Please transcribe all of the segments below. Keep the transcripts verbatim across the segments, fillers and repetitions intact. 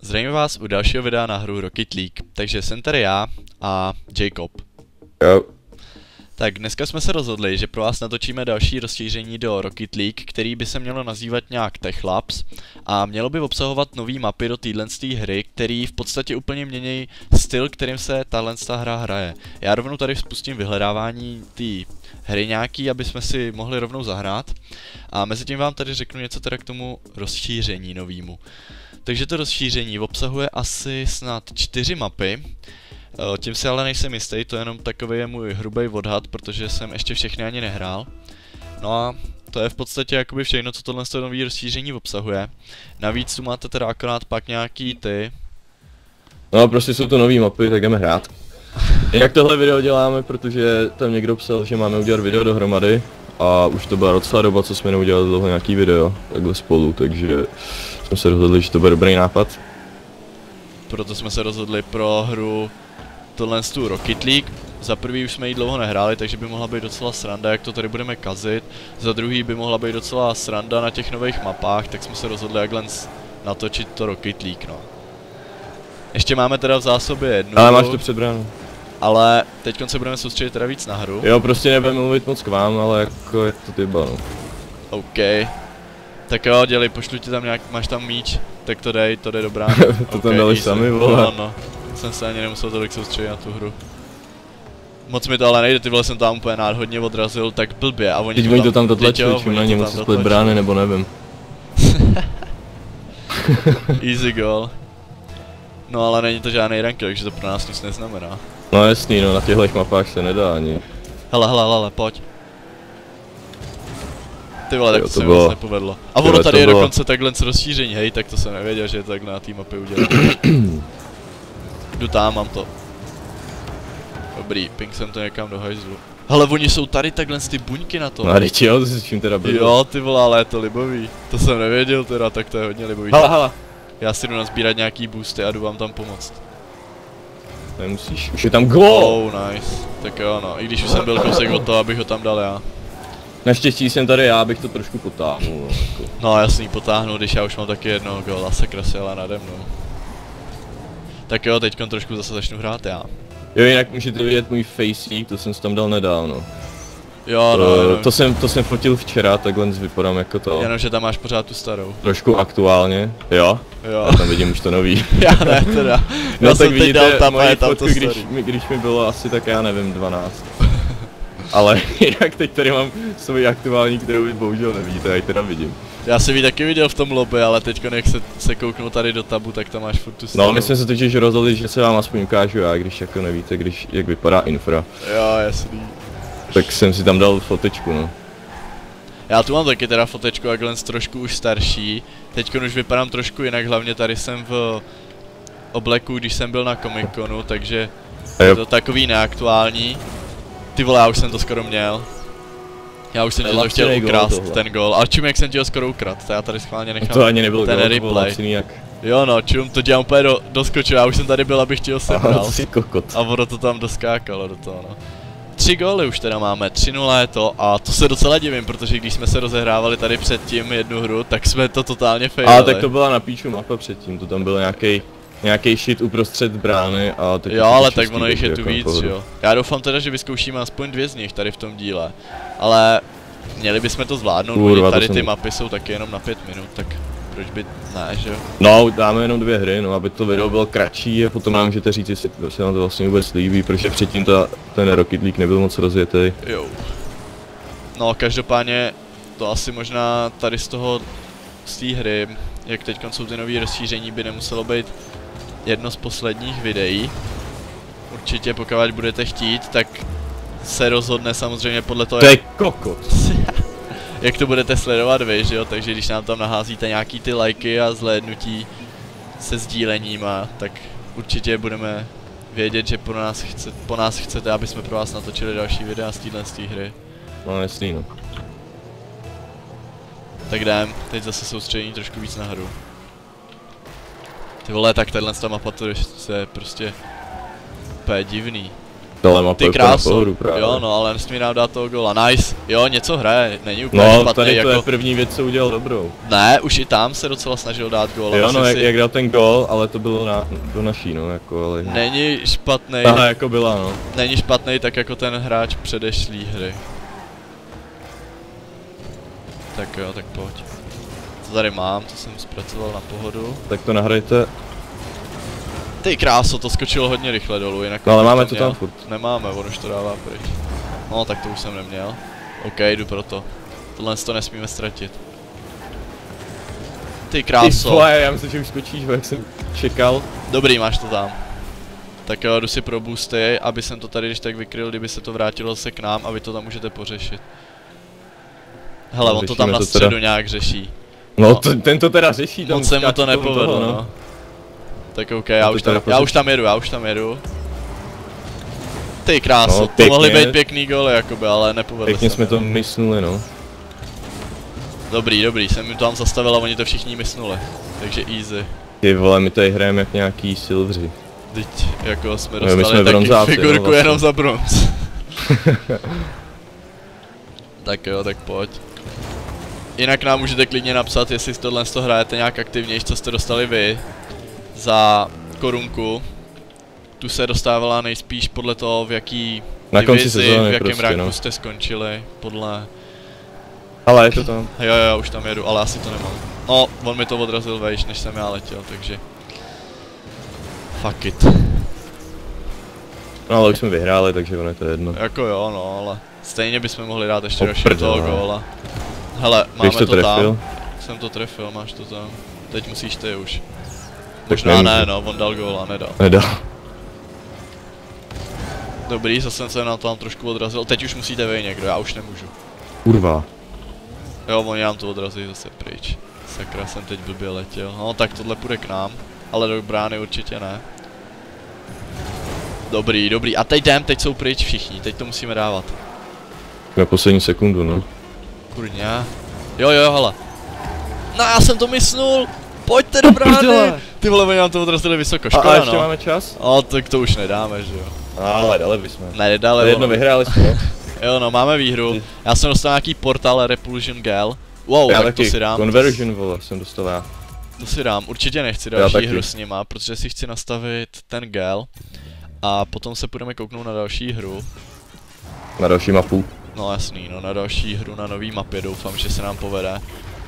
Zdravím vás u dalšího videa na hru Rocket League, takže jsem tady já a Jacob. Jo. Tak dneska jsme se rozhodli, že pro vás natočíme další rozšíření do Rocket League, který by se mělo nazývat nějak Tech Labs a mělo by obsahovat nový mapy do téhle hry, který v podstatě úplně mění styl, kterým se tahle hra hraje. Já rovnou tady spustím vyhledávání té hry nějaký, aby jsme si mohli rovnou zahrát a mezi tím vám tady řeknu něco teda k tomu rozšíření novýmu. Takže to rozšíření obsahuje asi snad čtyři mapy. Tím si ale nejsem jistý, to je jenom takový je můj hrubý odhad, protože jsem ještě všechny ani nehrál. No a to je v podstatě jakoby všechno, co tohle nový rozšíření obsahuje. Navíc tu máte teda akorát pak nějaký ty... No prostě jsou to nový mapy, tak jdeme hrát. Jak tohle video děláme, protože tam někdo psal, že máme udělat video dohromady. A už to byla docela doba, co jsme neudělali tohle nějaký video, takhle spolu, takže jsme se rozhodli, že to bude dobrý nápad. Proto jsme se rozhodli pro hru tohle tu Rocket League. Za prvý už jsme ji dlouho nehráli, takže by mohla být docela sranda, jak to tady budeme kazit. Za druhý by mohla být docela sranda na těch nových mapách, tak jsme se rozhodli jakhle natočit to Rocket League, no. Ještě máme teda v zásobě jednu. Ale máš to před bránou. Ale teď se budeme soustředit teda víc na hru. Jo, prostě nebudeme mluvit moc k vám, ale jako je to tyba, no. OK. Tak jo, dělej, pošlu ti tam nějak, máš tam míč, tak to dej, to jde dobrá. To tam dali sami, vole. No, no. Jsem se ani nemusel tolik soustředit na tu hru. Moc mi to ale nejde, ty vole jsem tam úplně hodně odrazil, tak blbě a oni teď to oni tam, to tam dotlačili, jo, čím na ně musí split brány, nebo nevím. Easy goal. No ale není to žádný rank, takže to pro nás nic neznamená. No jasný, no na těchto mapách se nedá ani. Hele, hele, hele, pojď. Ty vole, tak jo, to, to se mi bylo... moc nepovedlo. A ono tady je bylo... dokonce takhle rozšíření, hej, tak to jsem nevěděl, že je takhle na té mapě udělat. Jdu tam, mám to. Dobrý, ping jsem to někam do hajzlu. Hele, oni jsou tady takhle ty buňky na to. No a teď jo, to si s čím teda byl. Jo, ty vole, ale je to libový. To jsem nevěděl teda, tak to je hodně libový. Hala, hala. Já si jdu nazbírat nějaký boosty a jdu vám tam pomoct. Nemusíš, už je tam gól! Oh, nice. Tak jo, no, i když už jsem byl kousek od toho, abych ho tam dal já. Naštěstí jsem tady já, abych to trošku potáhnul. No, jako. No jasný, potáhnu, když já už mám taky jednoho góla, sakra se jela nade mnou. Tak jo, teďkon trošku zase začnu hrát já. Jo, jinak můžete vidět můj faceík, to jsem si tam dal nedávno. Jo, no, to, jenom, to, jsem, to jsem fotil včera, takhle vypadám jako to. Jenom, že tam máš pořád tu starou. Trošku aktuálně, jo? Jo. Já tam vidím už to nový. Já ne teda. No já tak jsem vidíte teď dal tam moji tam fotku, to když, mi, když mi bylo asi tak já nevím, dvanáct. Ale jinak teď tady mám svoji aktuální, kterou vy bohužel nevidíte, já ji teda vidím. Já jsem ji taky viděl v tom lobby, ale teďko jak se, se kouknu tady do tabu, tak tam máš furt tu starou. No my jsme se totiž rozhodli, že se vám aspoň ukážu já, když jako nevíte, když, jak vypadá infra. Jo, jasný. Tak jsem si tam dal fotečku, no. Já tu mám taky teda fotečku, a Glens trošku už starší. Teďko už vypadám trošku jinak, hlavně tady jsem v obleku, když jsem byl na Comic Conu, takže je to takový neaktuální. Ty vole, já už jsem to skoro měl. Já už jsem ti to chtěl ukrást, ten gól, ale čum jak jsem ti ho skoro ukradl, to já tady schválně nechám to ani nebyl ten gól, replay. To jak... Jo no, čum, to dělám úplně do, doskočil, já už jsem tady byl, abych ti ho sebral. Aha, jsi kokot. A ono to tam doskákalo do toho, no. Tři góly už teda máme, tři nula je to a to se docela divím, protože když jsme se rozehrávali tady předtím jednu hru, tak jsme to totálně failili. Ale tak to byla na píču mapa předtím, to tam byl nějaký nějaký shit uprostřed brány a teď jo, ale tak ono jich je tu jako víc, jo. Já doufám teda, že vyzkoušíme aspoň dvě z nich tady v tom díle. Ale měli bychom to zvládnout, Kurva, tady ty jsem... mapy jsou taky jenom na pět minut, tak proč by ne, že jo? No, dáme jenom dvě hry, no, aby to video bylo kratší a potom nám můžete říct, jestli se vám to vlastně vůbec líbí, protože předtím ta, ten Rocket League nebyl moc rozjetý. Jo. No, každopádně to asi možná tady z toho, z té hry, jak teď jsou ty nový rozšíření, by nemuselo být jedno z posledních videí. Určitě pokud budete chtít, tak se rozhodne samozřejmě podle toho, to je kokot. Jak to budete sledovat vy, že jo, takže když nám tam naházíte nějaký ty lajky a zhlédnutí se sdíleníma, tak určitě budeme vědět, že po nás, chce, po nás chcete, aby jsme pro vás natočili další videa z téhle hry. No jasný, no. Tak jdem, teď zase soustředění trošku víc na hru. Ty vole, tak tenhle ta mapa to je prostě úplně divný. Tohle má Ty kráso, jo no, ale nesmí nám dát toho gola, nice, jo něco hraje, není úplně no, špatný tady to jako... je první věc, co udělal dobrou. Ne, už i tam se docela snažil dát gól. Jo no, jak, si... jak dal ten gól, ale to bylo na, do naší no, jako ale... Není špatný. Aha, jako byla no. Není špatný tak jako ten hráč předešlý hry. Tak jo, tak pojď. Co tady mám, to jsem zpracoval na pohodu. Tak to nahrajte. Ty kráso, to skočilo hodně rychle dolů, jinak... No ale máme to to měl. tam furt. Nemáme, on už to dává pryč. No tak to už jsem neměl. OK, jdu pro to. Tohle to nesmíme ztratit. Ty kráso. Ty vole, já myslím, že už skočíš, jak jsem čekal. Dobrý, máš to tam. Tak jo, jdu si pro boosty, aby jsem to tady když tak vykryl, kdyby se to vrátilo se k nám a vy to tam můžete pořešit. Hele, No, on to tam na to středu teda. nějak řeší. No, to, ten to teda řeší, tam Moc se mu to skáče kolem nepovedlo, toho, no. Tak OK, já to už, tam, teda já pořeší. už tam jedu, já už tam jedu. Ty kráso, No, to mohly pěkně. být pěkný góly jakoby, ale nepovedlo Pěkně se jsme mi. to mysnuli, no. Dobrý, dobrý, jsem jim to tam zastavil a oni to všichni mysnuli. Takže easy. Ty vole, my tady hrajeme jak nějaký silvři. Teď jako jsme No, my dostali jsme taky bronzáci, figurku no, vlastně. jenom za bronz. Tak jo, tak pojď. Jinak nám můžete klidně napsat, jestli tohle z toho hrajete nějak aktivnější, co jste dostali vy za korunku. Tu se dostávala nejspíš podle toho, v jaký Na konci divizi, sezóny v jakém prostě, ranku no. jste skončili, podle... Ale je to tam. Jo, jo, už tam jedu, ale asi to nemám. No, on mi to odrazil vejš, než jsem já letěl, takže... Fuck it. No ale už jsme vyhráli, takže ono je to jedno. Jako jo, no, ale stejně bychom mohli dát ještě O další toho prdele. góla. Hele, máme Když to to trefil. tam. Jsem to trefil, máš to tam. Teď musíš ty už. Tak Možná nemůžu. ne, no, on dal góla, nedal. Nedal. Dobrý, zase jsem se na to tam trošku odrazil. Teď už musíte vy někdo, já už nemůžu. Kurva. Jo, oni nám to odrazí zase pryč. Sakra, jsem teď blbě letěl. No, tak tohle půjde k nám. Ale do brány určitě ne. Dobrý, dobrý. A teď jdem, teď jsou pryč všichni, teď to musíme dávat. Na poslední sekundu, no. Kurňa. Jo, jo, hele. No, já jsem to mysnul. Pojďte do brány. prdele. Ty vole, oni nám to odrazili vysoko, A, škoda, a ještě no. máme čas? No, tak to už nedáme, že jo. Ale dali bychom. Ne, To dále. je jedno, vyhráli jsme. Jo, no, máme výhru. Já jsem dostal nějaký portal Repulsion Gal. Wow, Já tak to taky, si dám. conversion, vole, jsem dostal já. To si dám, určitě nechci Já další taky. hru s nima, protože si chci nastavit ten Gal. A potom se půjdeme kouknout na další hru. Na další mapu. No jasný, no na další hru na nový mapě, doufám, že se nám povede.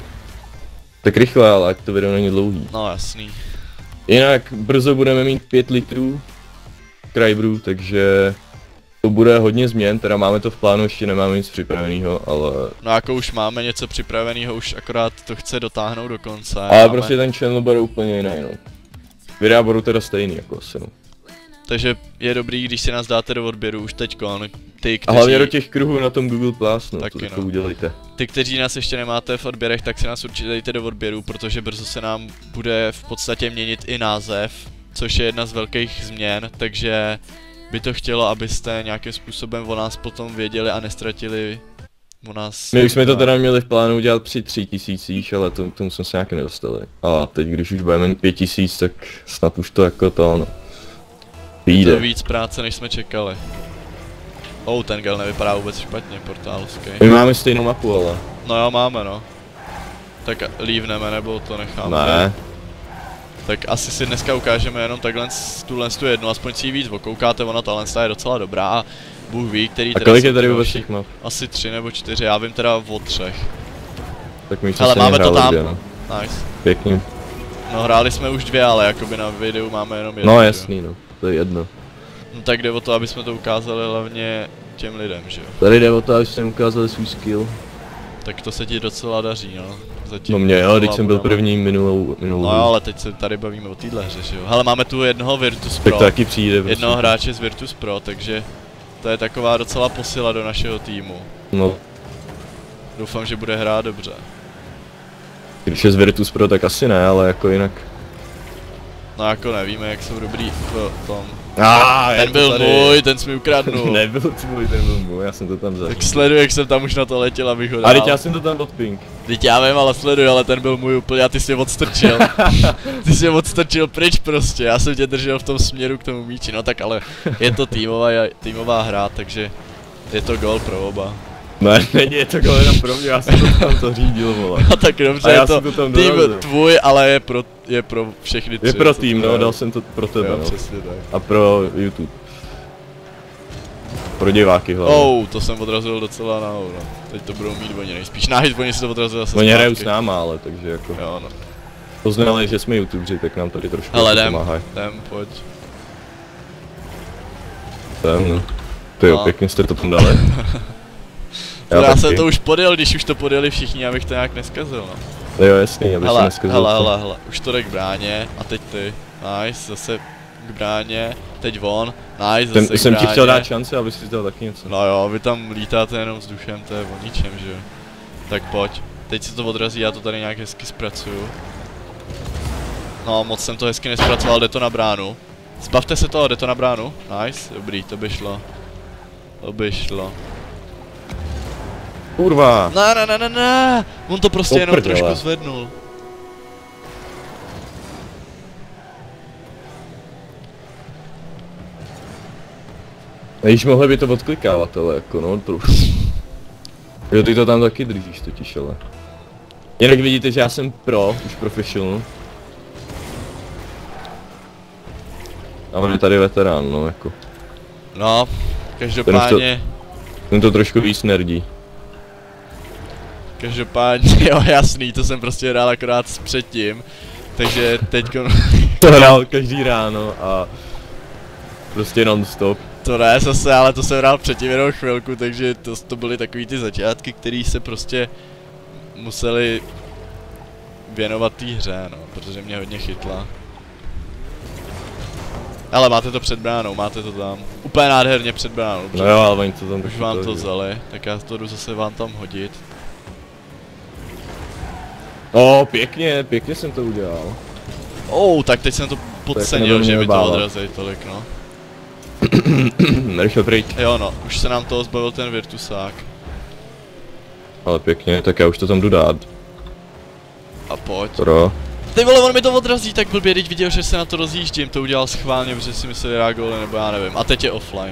Tak rychle, ale ať to video není dlouhý. No jasný. Jinak brzo budeme mít pět litrů Krajbrů, takže to bude hodně změn, teda máme to v plánu, ještě nemáme nic připraveného, ale... No jako už máme něco připraveného, už akorát to chce dotáhnout do konce. Ale máme... prostě ten channel bude úplně jiný, no. Videa budou teda stejný, jako asi, no. Takže je dobrý, když si nás dáte do odběru už teďkon, ty, A kteří... hlavně do těch kruhů na tom Google Plus, no, Taky to, no. to udělejte. Ty, kteří nás ještě nemáte v odběrech, tak si nás určitě dejte do odběru, protože brzo se nám bude v podstatě měnit i název, což je jedna z velkých změn, takže by to chtělo, abyste nějakým způsobem o nás potom věděli a nestratili o nás... My už jsme to teda měli v plánu udělat při tři tisících, ale to, tomu jsme se nějak nedostali. A teď, když už budeme mít pět tisíc, tak snad už to jako to, no. Je Vyjde. to víc práce, než jsme čekali. Oh, ten gal nevypadá vůbec špatně, portálovský. My máme stejnou mapu, ale. No jo, máme no. Tak lívneme, nebo to necháme? Ne. Tak asi si dneska ukážeme jenom takhle tuhle tu jednu, aspoň si ji víc okoukáte, ona tahle je docela dobrá a Bůh ví, který A teda kolik jsou je tady ty vůbec další. těch map? Asi tři nebo čtyři, já vím teda o třech. Tak my už Hele, jsme máme to tam. dvě, no. Nice. Pěkně. No hráli jsme už dvě, ale jakoby na videu máme jenom jednu. No že jo? jasný, no. To je jedno. No tak jde o to, aby jsme to ukázali hlavně těm lidem, že jo. Tady jde o to, aby jsme ukázali svůj skill. Tak to se ti docela daří, no. Zatím No mě jo, docela teď jsem byl budeme. první minulou, minulou. No jo, ale teď se tady bavíme o téhle hře, že jo. Hele, máme tu jednoho Virtus Tak Pro. to taky přijde, prostě. Jednoho hráče z Virtus Pro, takže to je taková docela posila do našeho týmu. No, Doufám, že bude hrát dobře. když je z Virtus Pro, tak asi ne, ale jako jinak. No jako nevíme, jak jsou dobrý v tom. Ah, ten byl tady. Můj, ten jsi mi ukradnul. Nebyl tvůj, ten byl můj, já jsem to tam zažil. Tak sleduj, jak jsem tam už na to letěl, abych ho dal. A teď já jsem to tam odpink. Teď já vím, ale sleduj, ale ten byl můj úplně a ty jsi mě odstrčil. Ty jsi mě odstrčil pryč prostě, já jsem tě držel v tom směru k tomu míči, no tak ale je to týmová, týmová hra, takže je to gól pro oba. Ne, není je to gól jenom pro mě, já jsem to tam to řídil, vole. No tak dobře, je to, to tým tvůj, ale je pro, je pro všechny tři. Je pro tým, no, dal jsem to pro tebe, jo, no. Přesně tak. A pro YouTube. Pro diváky hlavně. Oh, to jsem odrazil docela na no. Teď to budou mít oni nejspíš. Náhyt, oni si to odrazili zase oni hrajou s náma, ale takže jako. Jo, no. Poznali, že jsme YouTubři, tak nám tady trošku hele, jdem, pomáhají. jdem, pojď. Jdem, no. Ty jo, no. Pěkně jste to tam dali. já já jsem to už podjel, když už to podjeli všichni, abych to nějak neskazil, no. Jo, jasný, abych hele, se neskazil. Hele, hele, hele, už to jde k bráně a teď ty. Nice, zase k bráně, teď on, nice, zase Ten, k jsem bráně. ti chtěl dát šanci, abys si dal taky něco. No jo, vy tam lítáte jenom vzduchem, to je o ničem, že jo. Tak pojď, teď se to odrazí, já to tady nějak hezky zpracuju. No, moc jsem to hezky nespracoval, jde to na bránu. Zbavte se toho, jde to na bránu. Nice, dobrý, to by šlo. To by šlo. Kurva. Ne, ne, ne, ne, ne, on to prostě jenom Poprdele. trošku zvednul. Již mohli by to odklikávat, ale jako no, trošku. Jo, ty to tam taky držíš totiž, ale. Jinak vidíte, že já jsem pro, už professional. A on je tady veterán, no jako. No, každopádně... Ten to trošku víc nerdí. Každopádně, jo jasný, to jsem prostě hrál akorát předtím. Takže teďko... To hrál každý ráno a... Prostě non-stop. To ne zase, ale to jsem hrál předtím jenom chvilku, takže to, to byly takový ty začátky, který se prostě museli věnovat té hře, no, protože mě hodně chytla. Ale máte to před bránou, máte to tam. Úplně nádherně před bránou. No jo, ale oni to tam už vám to vzali, tak já to jdu zase vám tam hodit. O, pěkně, pěkně jsem to udělal. Oh, tak teď jsem to podcenil, že mi to odrazí tolik, no. Rychle pryč. Jo no, už se nám toho zbavil ten Virtusák. Ale pěkně, tak já už to tam jdu dát. A pojď. Pro. Ty vole, on mi to odrazí tak blbě, teď viděl, že se na to rozjíždím, to udělal schválně, protože si myslel, že já góly, nebo já nevím. A teď je offline.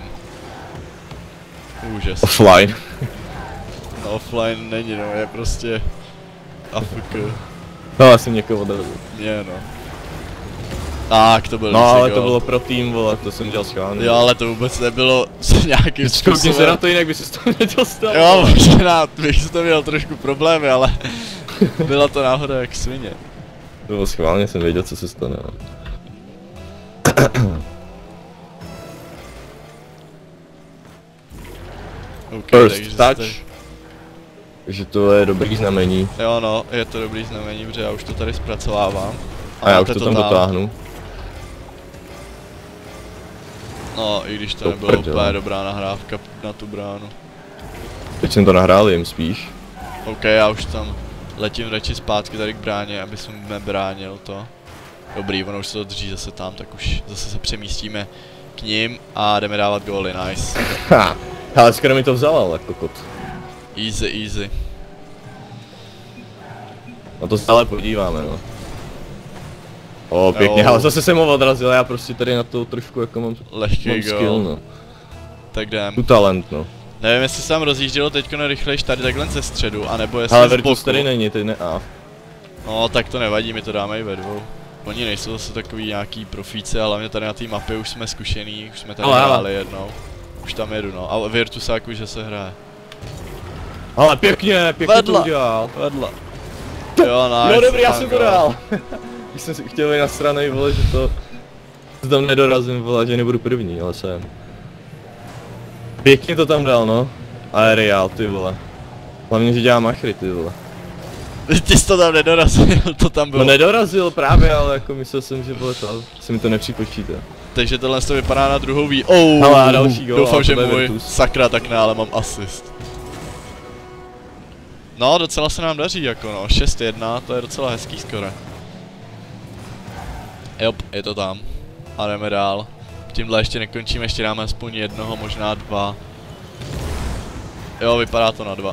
Úžas. Offline. No offline není, no, je prostě... A F K. No, já jsem někoho odrazil. Je, no. Tak, to byl No, ale to bylo pro tým, vole, to jsem dělal schválně. Jo, ale to vůbec nebylo s nějakým způsobem. Koukni se na to, jinak by si to nedostal. Jo, možná bych si to měl trošku problémy, ale byla to náhoda jak svině. To bylo schválně, jsem věděl, co se stane. Okay, First touch. Jste... Takže to je dobrý znamení. Jo no, je to dobrý znamení, protože já už to tady zpracovávám. A, a já už to, to tam, tam dotáhnu. No, i když to, to nebylo úplně dobrá nahrávka na tu bránu. Teď jsem to nahrál jim spíš. OK, já už tam letím radši zpátky tady k bráně, aby jsem nebránil to. Dobrý, ono už se to drží zase tam, tak už zase se přemístíme k ním a jdeme dávat góly, nice. Ha, ale skoro mi to vzal, ale kokot. Easy, easy. No to se ale podíváme, no. O, pěkně, jo. Ale zase jsem ho odrazil, já prostě tady na to trošku jako mám, lehký mám skill, no. Tak jdem. Tu talent, no. Nevím, jestli se tam rozjíždělo teďko nerychlejš tady takhle ze středu, anebo jestli ale Virtus tady není, teď ne A. No tak to nevadí, my to dáme i ve dvou. Oni nejsou zase takový nějaký profíci, ale hlavně tady na té mapě už jsme zkušený, už jsme tady ale, hráli ale. jednou. Už tam jedu, no. A Virtusák už že se hraje. Ale pěkně, pěkně vedla, to udělal. Vedla. Jo, nice. No dobrý, já jsem to dal. Když jsem si chtěl jít na stranu, vole, že to... Tam nedorazím, vole, že nebudu první, ale jsem. Pěkně to tam dal, no. Ale reál, ty vole. Hlavně, že dělá machry, ty vole. Ty jsi to tam nedorazil, to tam bylo. No nedorazil právě, ale jako myslel jsem, že bylo to, se mi to nepřipočítá. Takže tohle to vypadá na druhou ví. Oh, hele, další gól, doufám, že můj, Virtus. Sakra, tak ne, ale mám asist. No, docela se nám daří, jako no, šest jedna, to je docela hezký skoro. Jop, je to tam. A jdeme dál. tímhle ještě nekončíme, ještě dáme aspoň jednoho, možná dva. Jo, vypadá to na dva.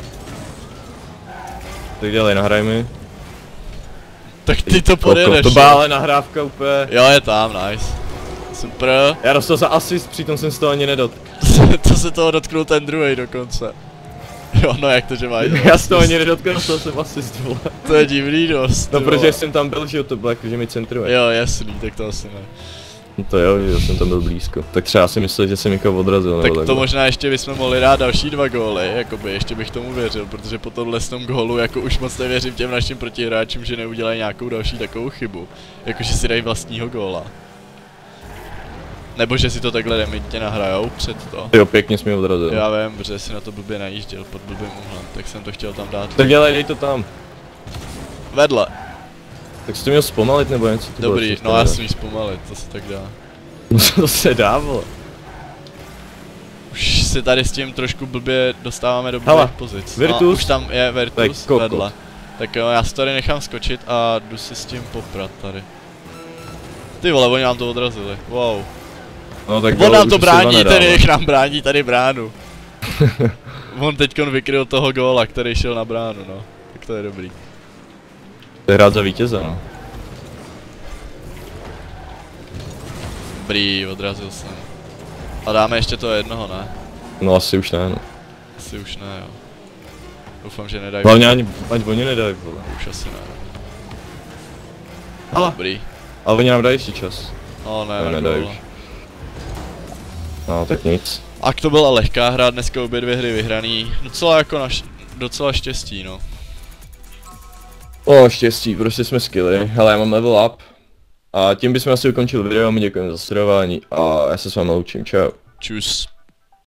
Tak dělej, nahraj mi. Tak ty to pojedeš. To byla ale nahrávka úplně. Jo, je tam, nice. Super. Já dostal za asist, přitom jsem z toho ani nedotkl. To se toho dotknul ten druhý dokonce. Jo, no jak to, že mají? Já z toho ani nedotkl, dostal jsem asist, vole. To je divný dost. No protože jsem tam byl, že jo, to bylo jako, že mi centruje. Jo, jasný, tak to asi ne. No to jo, že jsem tam byl blízko. Tak třeba si myslel, že jsem někoho odrazil, Tak nebo to takhle. možná ještě bychom mohli dát další dva góly, jakoby, ještě bych tomu věřil, protože po tomhle tom gólu jako už moc nevěřím těm našim protihráčům, že neudělají nějakou další takovou chybu. Jakože si dají vlastního góla. Nebo že si to takhle demitně nahrajou před to. Jo, pěkně jsi mi odrazil. Já vím, protože si na to blbě najížděl pod blbým úhlem, tak jsem to chtěl tam dát. Tak dělej, dej to tam. Vedle. Tak jsi to měl zpomalit nebo něco? To Dobrý, bylo, co no jsi já tam jsem jí zpomalit, to se tak dá. to se dá, vole. Už se tady s tím trošku blbě dostáváme do Hele, blbých pozic. Virtus. No, už tam je Virtus Tak, kokot. vedle. Tak jo, já si tady nechám skočit a jdu si s tím poprat tady. Ty vole, oni nám to odrazili, wow. No, tak On nám už to si brání, dva ten nedává. jich nám brání tady bránu. On teďkon vykryl toho góla, který šel na bránu, no. Tak to je dobrý. To je hrát za vítěze, no. Dobrý, odrazil jsem. A dáme ještě to jednoho, ne? No asi už ne, no. Asi už ne, jo. Doufám, že nedají. Hlavně ani, ani oni nedají, vole. Už asi ne. Ale. Dobrý. Ale oni nám dají ještě čas. No ne, To ne nedají gól. už. No, tak nic. A to byla lehká hra, dneska obě dvě hry vyhraný. Docela jako naš, docela štěstí, no. O, štěstí, prostě jsme skilli. Hele, já mám level up. A tím bychom asi ukončili video, my děkujeme za sledování a já se s vámi loučím, čau. Čus.